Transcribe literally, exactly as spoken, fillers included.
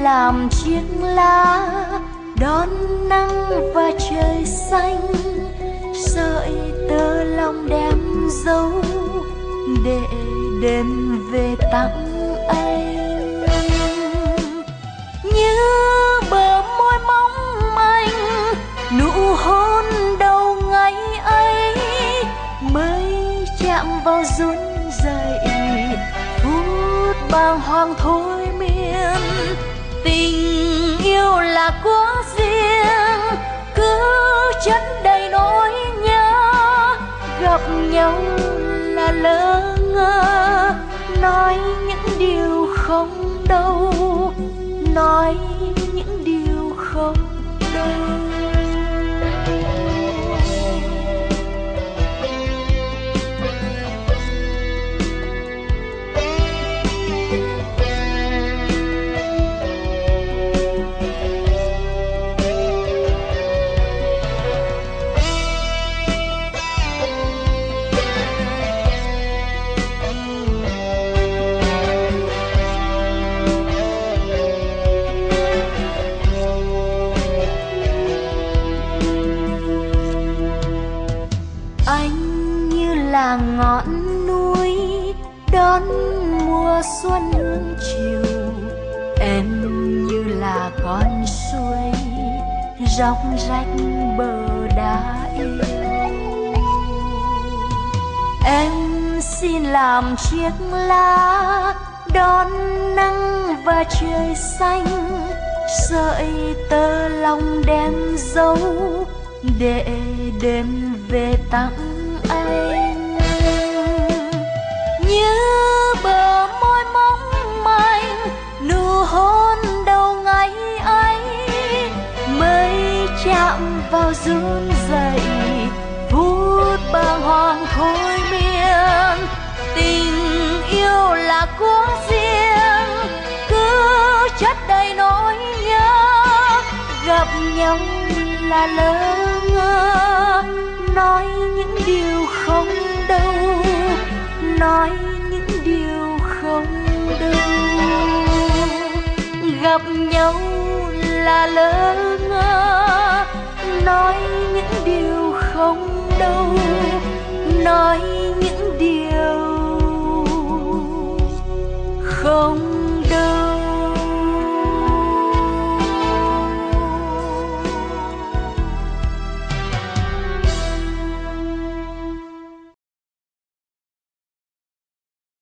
làm chiếc lá đón nắng và trời xanh, sợi tơ lòng đem dấu để đêm về tặng anh. Như bờ môi mong manh, nụ hôn đầu ngày ấy mới chạm vào run rẩy, phút bàng hoàng thôi miên. Tình yêu là của riêng, cứ chất đầy nỗi nhớ, gặp nhau là lỡ ngơ, nói những điều không đâu, nói những điều không đâu. Là ngọn núi đón mùa xuân hương chiều, em như là con suối dọc rách bờ đá yêu. Em xin làm chiếc lá đón nắng và trời xanh, sợi tơ lòng đem dấu để đêm về tặng anh. Như bờ môi mong manh, nụ hôn đầu ngày ấy mới chạm vào run rẩy, phút bàng hoàng thôi miên. Tình yêu là của riêng, cứ chất đầy nỗi nhớ, gặp nhau là lỡ ngơ, nói những điều không đâu, nói những điều không đâu. Gặp nhau là lỡ ngơ, nói những điều không đâu, nói những điều không